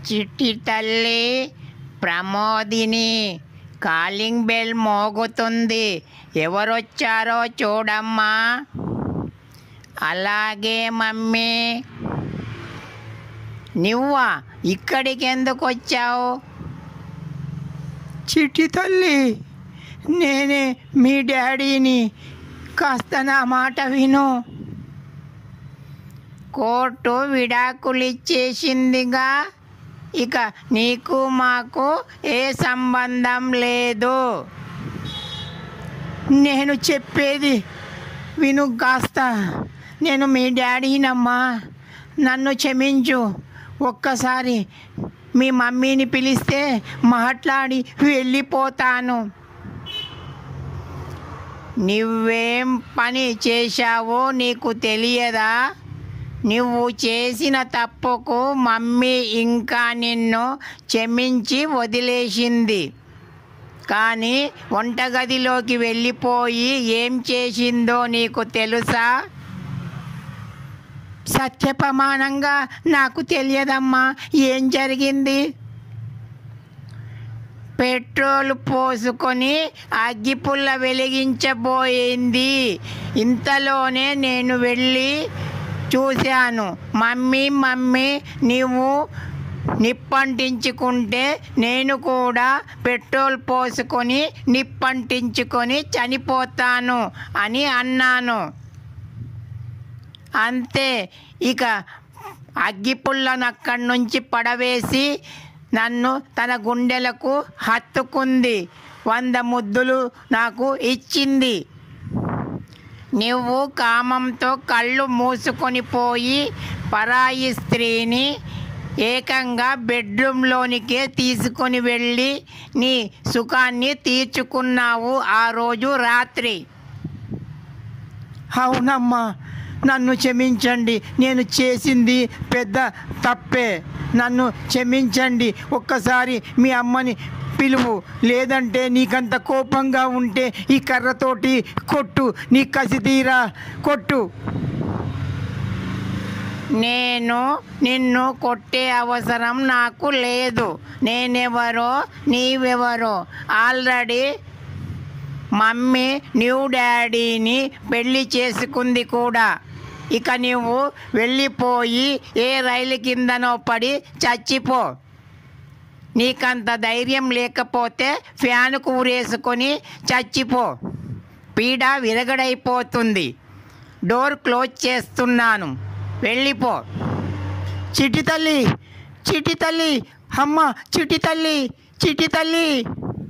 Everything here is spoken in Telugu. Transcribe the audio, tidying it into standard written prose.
చిట్టి తల్లి ప్రమోదిని, కాలింగ్ బెల్ మోగుతుంది, ఎవరొచ్చారో చూడమ్మా. అలాగే మమ్మీ. నువ్వా ఇక్కడికి ఎందుకు వచ్చావు? చిట్టి తల్లి, నేనే మీ డాడీని, కాస్త నా మాట విను. కోర్టు విడాకులిచ్చేసిందిగా, ఇక నీకు మాకు ఏ సంబంధం లేదు. నేను చెప్పేది విను కాస్త. నేను మీ డాడీనమ్మా, నన్ను క్షమించు. ఒక్కసారి మీ మమ్మీని పిలిస్తే మాట్లాడి వెళ్ళిపోతాను. నువ్వేం పని చేశావో నీకు తెలియదా? నువ్వు చేసిన తప్పుకు మమ్మీ ఇంకా నిన్ను క్షమించి వదిలేసింది. కానీ వంటగదిలోకి వెళ్ళిపోయి ఏం చేసిందో నీకు తెలుసా? సత్యప్రమాణంగా నాకు తెలియదమ్మా, ఏం జరిగింది? పెట్రోల్ పోసుకొని అగ్గిపుల్ల వెలిగించబోయింది. ఇంతలోనే నేను వెళ్ళి చూశాను. మమ్మీ నీవు నిప్పంటించుకుంటే నేను కూడా పెట్రోల్ పోసుకొని నిప్పంటించుకొని చనిపోతాను అని అన్నాను. అంతే. ఇక అగ్గిపుల్లను అక్కడి నుంచి పడవేసి నన్ను తన గుండెలకు హత్తుకుంది. 100 ముద్దులు నాకు ఇచ్చింది. నువ్వు కామంతో కళ్ళు మూసుకొని పోయి పరాయి స్త్రీని ఏకంగా బెడ్రూమ్లోనికే తీసుకొని వెళ్ళి నీ సుఖాన్ని తీర్చుకున్నావు ఆ రోజు రాత్రి. అవునమ్మా, నన్ను క్షమించండి. నేను చేసింది పెద్ద తప్పే. నన్ను క్షమించండి. ఒక్కసారి మీ అమ్మని పిలువు, లేదంటే నీకంత కోపంగా ఉంటే ఈ కర్రతోటి కొట్టు, నీ కసి తీరా కొట్టు. నేను నిన్ను కొట్టే అవసరం నాకు లేదు. నేనెవరో నీవెవరో ఆల్రెడీ మమ్మీ న్యూ డాడీని పెళ్లి చేసుకుంది కూడా. ఇక నువ్వు వెళ్ళిపోయి ఏ రైలు కిందనో పడి చచ్చిపో. నీకంత ధైర్యం లేకపోతే ఫ్యాన్కు ఊరేసుకొని చచ్చిపో. పీడ విరగడైపోతుంది. డోర్ క్లోజ్ చేస్తున్నాను, వెళ్ళిపో. చిట్టి తల్లి, చిట్టి తల్లి, అమ్మ చిట్టి తల్లి, చిట్టి తల్లి.